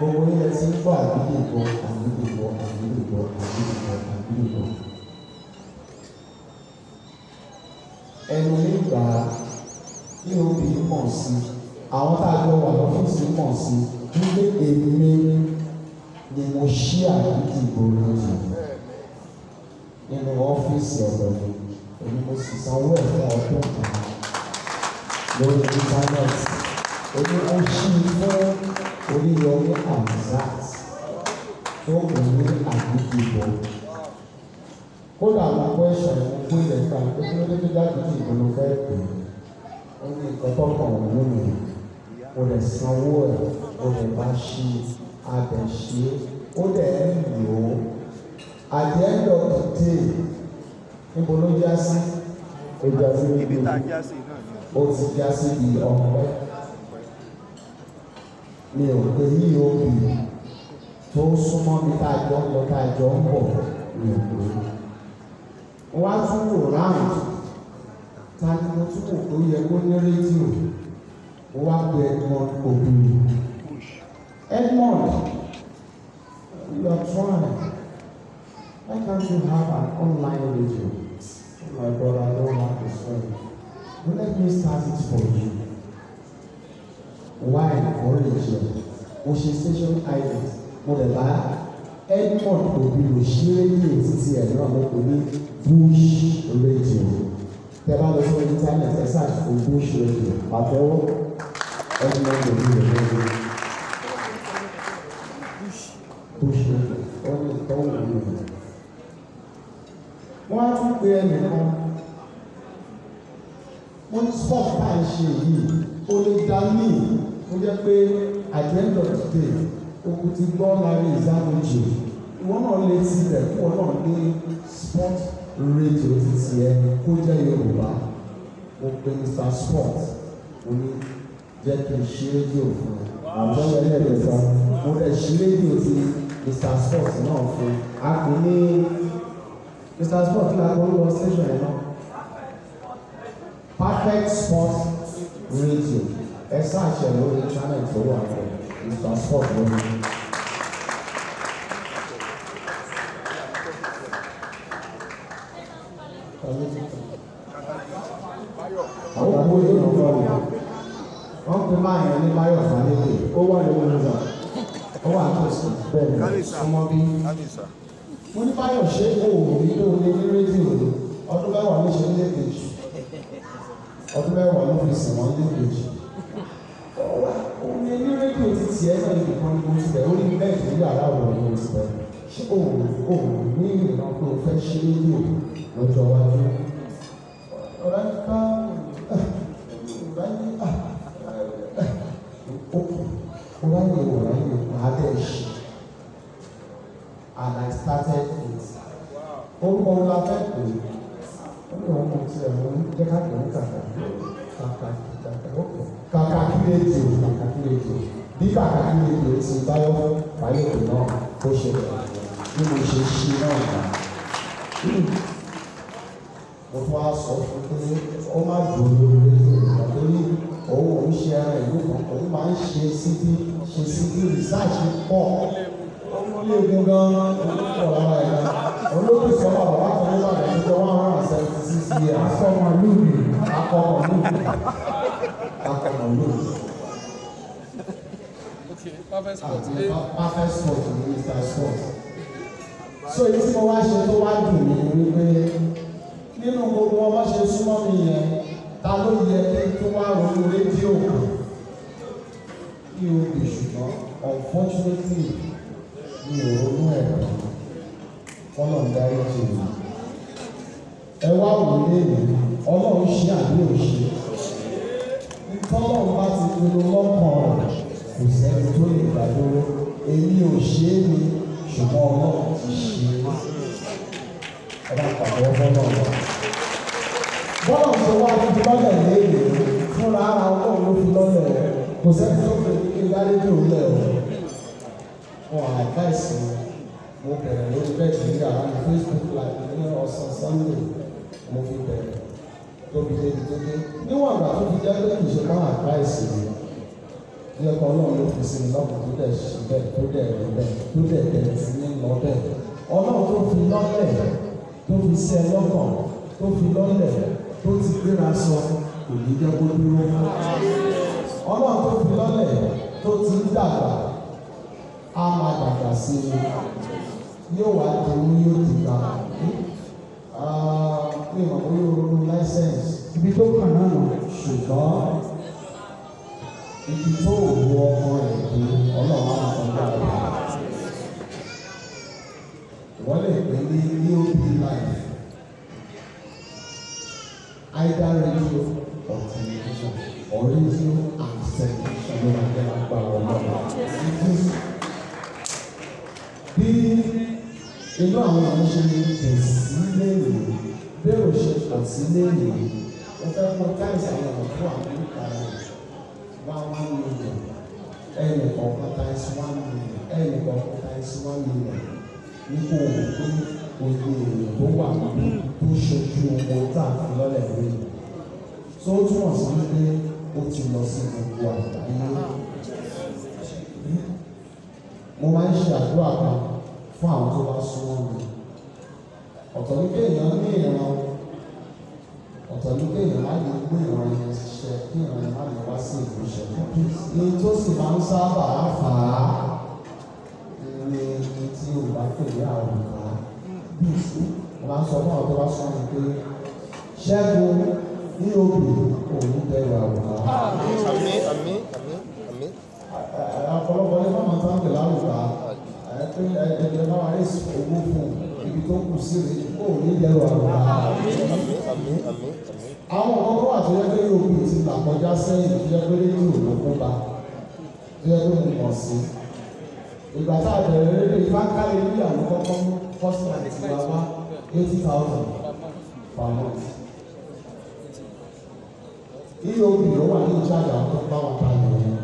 gbogbo ilẹ̀ tí ń gbọ́ àdúgbò ẹnu nígbà tí òbí mọ̀ sí àwọn tá a jọ wà lọ́fíìsì mọ̀ sí wípé èmi ni mo ṣí àdúgbò lójú nínú ọ́fíìsì ọ̀dọ̀ mi èmi mo sì sanwó ẹ̀ fún ọdún kan lórí íńtánẹ́ẹ̀tì èmi mo ṣí fún Oríyọmí Hamzat tó kù ní àdúgbò kódà àwọn kwẹ́sọ̀n mo gbé ilẹ̀ kan pé kí ló dé tó jáde kí ìbò fẹ́ pè ó ní ìkọ́tọ́ kan òun mi mo lè sanwó ẹ̀ mo lè bá ṣí abẹ̀ ṣe ó dẹ̀ ń lò ó at the end of the day níbo ló já sí ó já sí ibi tá a já sí náà ni ó ti já sí ibi ọ̀pẹ mi ò pé yí òbí tó súnmọ́ mi tá a jọ ń lọ tá a jọ ń bọ̀ mi ò pé wọ́n á tún wò ráùnd ta ni mo tún wò tó yẹ kó ní rédíò wọ́n wá pe Edmond òbí Edmond you are trying. Why can't you have an online radio? Oh my God, I don't have to swear. Well, let me start it for you. Why encourage you? Mo ṣe station ident, mo lè bá Edmond òbí lò ṣí rédíò títí ẹ̀ náà ló pè ní Bush Radio. Tẹ́ bá lọ sí internet ẹ search for Bush Radio. Pàtẹ́wọ́ Edmond òbí lò rédíò. Bush Radio. Wọ́n ní ìtọ́wò mi. Wọ́n á tún pe ẹnìkan wọ́n ní sport bá ń ṣe yìí ó lè dá mí ó jẹ́ pé at the end of the day okùn ti gbọ́ lárí ìzámojì ìwọ náà lè ti rẹ̀ kí wọ́n náà ní sport radio ti tiẹ̀ kó jẹ́ Yorùbá mo pe Mr. Sport mo ní jẹ́ kí n ṣe rédíò fún àwọn ẹlẹ́dẹ̀ẹ́ta mo lè ṣe rédíò ti Mr. Sport náà fún a pè ní Mr. Sport la orúkọ station ẹ̀ náà Perfect Sport Radio ẹ ṣáàṣẹ lórí internet tó wà fún Mr. Sport lórí. àwọn owó yóò lọ fọlọ wọn pe máa yàn ní Báyọ̀ Fálékè ó wà lórí nígbà ó wà tó sí bẹ́ẹ̀ ọmọ bí mo ní Báyọ̀ ṣe òòrùn nínú ilé ní rédíò ọdún mẹ́wàá ló ṣe nílé kejì ọdún mẹ́wàá ló fi sìn wọ́n nílé kejì òun ní rédíò ti tiẹ̀ náà ní ìkan ní mo ti bẹ̀ ó ní bẹ́ẹ̀ ní yàrá òun ní mo ti bẹ̀ ṣé òòrùn ní ìrìnà pé o fẹ́ ṣe rédíò lọ́jọ́ iwájú ọ̀rẹ́ ká and I started it. Orúkọ wọn la fẹ́ pè é. Ó ní ọmọ tí ẹ̀ mú jẹ́ ká pè é kàkàkírédìò. Bí kàkàkírédìò ti Báyọ̀ Fálékè náà ó ṣe bẹ̀rẹ̀ bí mo ṣe ṣí náà gbà. Mo tún wá sọ fún pé ó má dùn lórí rédíò nígbà tó ní òun ṣe ara ìlú kan òun máa ń ṣe síbí research pọ̀. Ilé egun gan-an pọ̀ lára ẹ̀ náà. Olóògbé sọ́mọ́ bàbá kan ló wà ní ìjọ 176 years. Akọ́mọlúùbí. Perfect Sport ní Mr. Sport. So èyí tí mo wá ṣe tó wá dùn mí wípé nínú gbogbo wọn bá ṣe súnmọ́ mi yẹn ta ló yẹ kí tó wá ronú rédíò kan kí o lè ṣùgbọ́n unfortunately mi ò ronú ẹ̀rọ ọlọ́run dárí jì mí ẹ wá wò léèrè ọlọ́run ṣe àbí òṣè tọ́lọ́run bá ti pinnu lọ́kàn rẹ̀ kò sẹ́ni tó lè gbàdúró èmi ò ṣe é ni ṣùgbọ́n ọlọ́run ti ṣe é ẹ bá pàdé ọgbọ́n náà wá. bọ́lá ṣe wá fi lọ́lẹ̀ léèrè fúnra ara ọlọ́run ló fi lọ́lẹ̀ kò sẹ́ni tó lè ní kí n dárí dùn lẹ̀ o. wọn àdáìsí mo bẹ̀rẹ̀ lórí bẹ́ẹ̀ tí nígbà láti Facebook live ní ọ̀sán Sunday mo fi bẹ̀rẹ̀. tóbi débi tó dé níwọ̀n àgbà tó fi jẹ́ pé kì í ṣe káwọn àdváìsì mi Bí ẹ̀kọ́ Ọlọ́run ló fi sí mi lọ́kàn tó dẹ̀ ṣe bẹ́ẹ̀ tó dẹ̀ rí bẹ́ẹ̀ tó dẹ̀ bẹ̀rẹ̀ sí ní lọ bẹ́ẹ̀. Ọlọ́run tó fi lọ́lẹ̀ tó fi sí ẹ lọ́kàn tó fi lọ́lẹ̀ tó ti gbéra sọ kò ní jẹ́ kó dúró. Ọlọ́run tó fi lọ́lẹ̀ tó ti ń dàgbà á máa dàgbà sí i yóò wá dùn yóò ti gbà. Pé ìmọ̀ bóyá olú láísẹ̀nsì ibi tó kàn náà nù ṣùgbọ́n ibi tó wù ọmọ rẹ̀ dé Ọlọ́run á máa gbà wá. Wọ́n lè pè ní EOB life either radio or television or radio and television ló máa jẹ́ lágbá Ọlọ́run. Bí inú àwọn èèyàn ṣe tẹ̀sí léèrè bẹ́ẹ̀ ò ṣe pọ̀ sí léèrè ó fẹ́ mọ káìsì àwọn ọ̀rọ̀ fún àmúríkà rẹ̀ 1 million ẹnì kọ̀ọ̀kan times 1 million ẹnì kọ̀ọ̀kan times 1 million nípò òun pé oye èèyàn tó wà nínú tó ṣojú owó tá a fi lọ́lẹ̀ rí tó túmọ̀ sí wípé ó ti lọ sí gbogbo àgbáyé. Mo máa ń ṣe àdúrà kan fún àwọn tó bá súnmọ́ mi. Ọ̀tọ̀ ní kéèyàn ní ìran, ọ̀tọ̀ ní kéèyàn má lè gbé ìran yẹn ṣiṣẹ́ kí ìran yẹn má lè wá sí ìmúṣẹ. Ní tó sì máa ń sábà fà á ní tí Yorùbá pè ní àwòká. Mo máa ń sọ fún àwọn tó bá súnmọ́ mi pé Ṣẹ́gun ní òbí òun bẹ̀rù àwòká. Ọ̀pọ̀lọpọ̀ ní mọ́mọ́ tó ń pè láwùká. Pé ẹgbẹ́ náà rí owó fún ibi tó kù sí rèé kó ní ìdẹ́rù àwòká. Àwọn ọkọ̀ wà tó yẹ pé òbí ti là kọjá sẹ́yìn tó yẹ pé rédíò ló kó bá tó yẹ pé mo mọ̀ sí. Ìgbà tá a bẹ̀rẹ̀ rédíò ìfáńkálẹ̀ ní àwọn kọ́kọ́ mú first night ti wá wá 80,000 per month. EOB ló wà ní ìjáde àwọn tó bá wọn ta nìyẹn.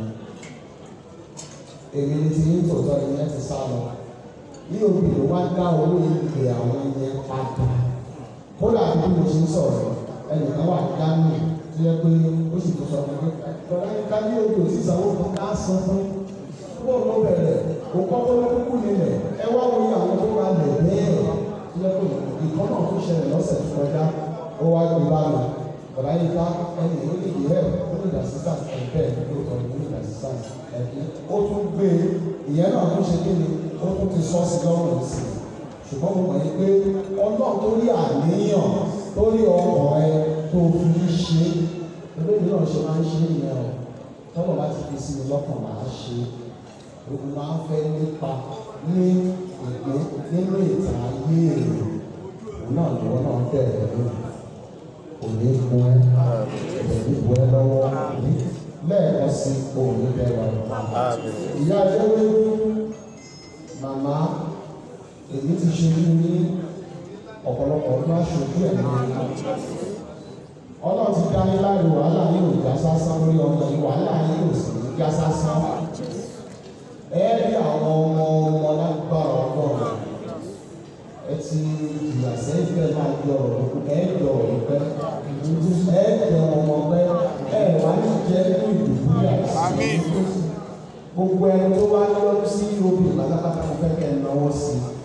Èmi ni ti ń tòótọ́ ìyẹn ti sá lọ. EOB ló wá dá owó ìpè àwọn yẹn padà. Kódà bí mo ṣe ń sọ̀rọ̀ ẹnìkan wà ní Ghana tó yẹ pé ó sì tó sọ fún mi pé lọ́dọ̀ yín ká ní EOB ò sì sanwó fún ká san fún. Bóun ló bẹ̀rẹ̀ kò kọ́ tó lọ́kùn kù nílẹ̀ ẹ wá wo iye àwọn tó wà lẹ̀ bẹ́ẹ̀ tó yẹ pé ìkan náà tó ṣẹlẹ̀ lọ́sẹ̀ tó kọjá ó wá gbé bá mi. Lọ́dọ̀ yín ká ẹnì ó lè yẹ ó lè dà sísà ẹ̀bẹ̀ lóòótọ́ ó lè dà sísà ẹ̀bí ó tún gbé ìyẹn náà tó ṣe kéde ó tún ti sọ́ sí lọ́rùn sí i. Ṣùgbọ́n mo mọ̀ yín pé Ọlọ́run tó rí àníyàn tó rí ọkọ̀ ẹ tó fi ṣe olóògbé náà ṣe máa ń ṣe ìyẹn o tọ́lọ̀ láti fi sí mi lọ́kàn máa ṣe òun máa ń fẹ́ nípa ní ìgbé nínú ìtàn ayé èrò òun náà lọ́wọ́ náà bẹ̀rẹ̀ lónìí òní mú ẹ ìbẹ̀rù bu ẹ lọ́wọ́ lẹ́ẹ̀kan sí òní bẹ̀rẹ̀ ìyá Adéwé màmá èyí ti ṣe ní ọ̀pọ̀lọpọ̀ ọdún aṣojú ẹ̀ ní Ọlọ́run ti dá yín láàrin wàhálà yín ò já sásán lórí ọmọ yìí wàhálà yín ò sì ní já sásán ẹ rí àwọn ọmọ lágbára Ọlọ́run ẹ ti ìyà sẹ́yìn fẹ́ máa jọ ọ̀rọ̀ ẹ jọ ọ̀rọ̀ pẹ́ ẹ jẹ ọmọ pẹ́ ẹ wá ní jẹ́ ní ìdùnnú àti gbogbo ẹni tó bá lọ́wọ́ sí obì pátápátá mo fẹ́ kẹ́ ẹ náwó sí i.